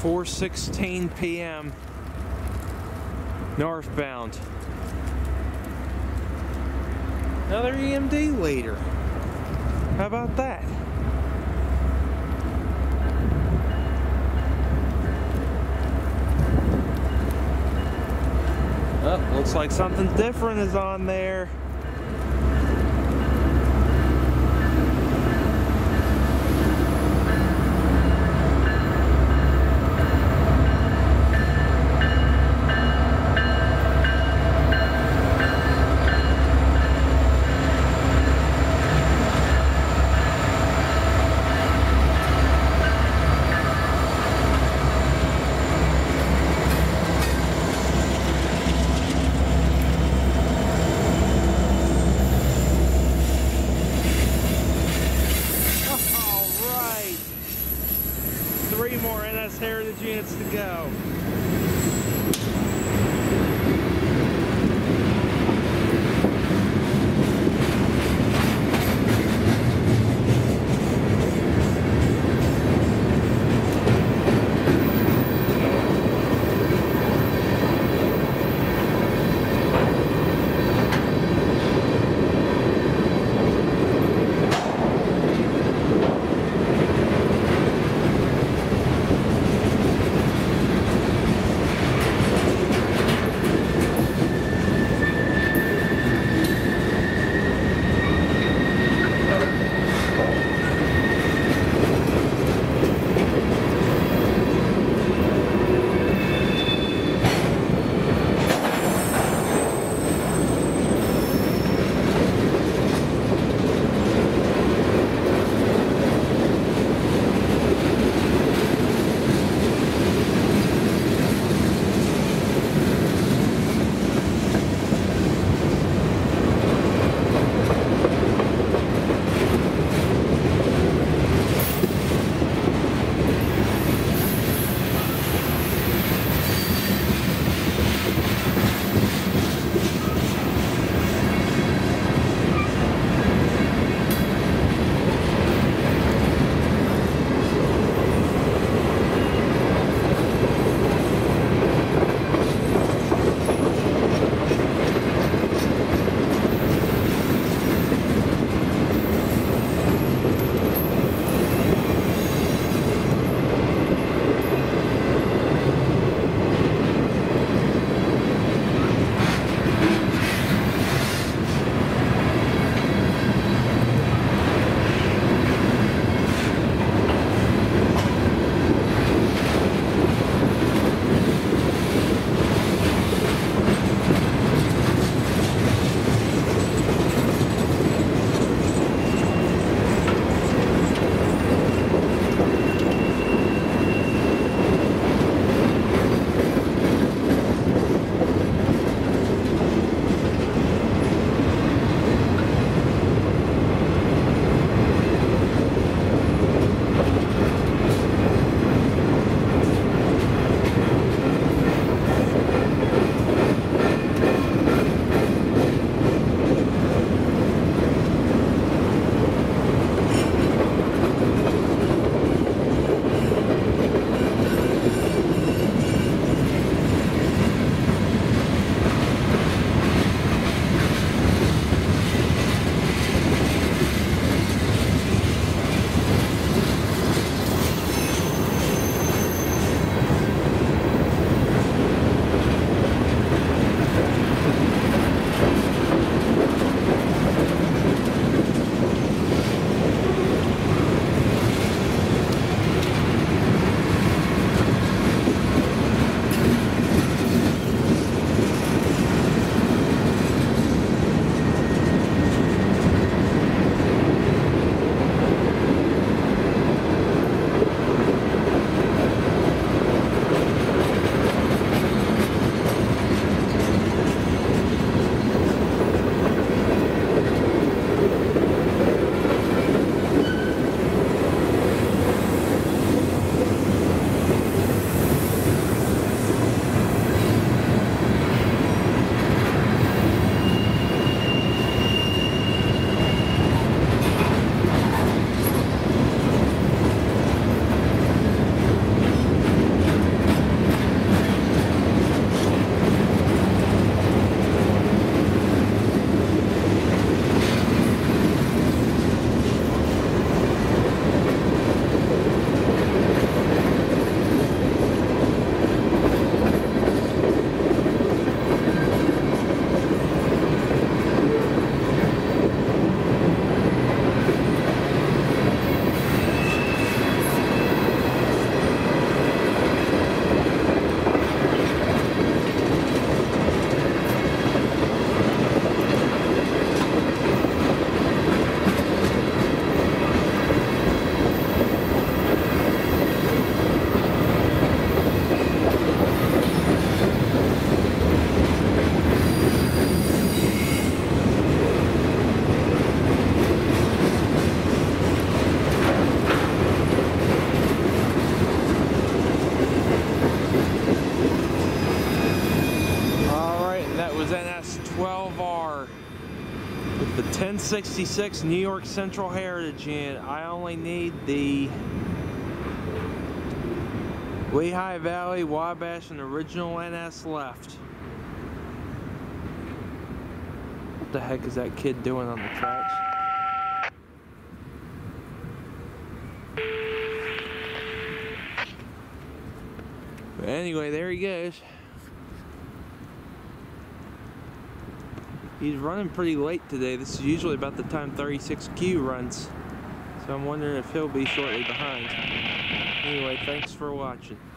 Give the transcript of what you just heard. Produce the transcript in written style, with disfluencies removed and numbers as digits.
4:16 p.m. northbound. Another EMD leader. How about that? Oh, looks like something different is on there. Three more NS Heritage units to go. 1066 New York Central Heritage Inn. I only need the Lehigh Valley, Wabash, and original NS left. What the heck is that kid doing on the tracks? But anyway, there he goes. He's running pretty late today. This is usually about the time 36Q runs. So I'm wondering if he'll be shortly behind. Anyway, thanks for watching.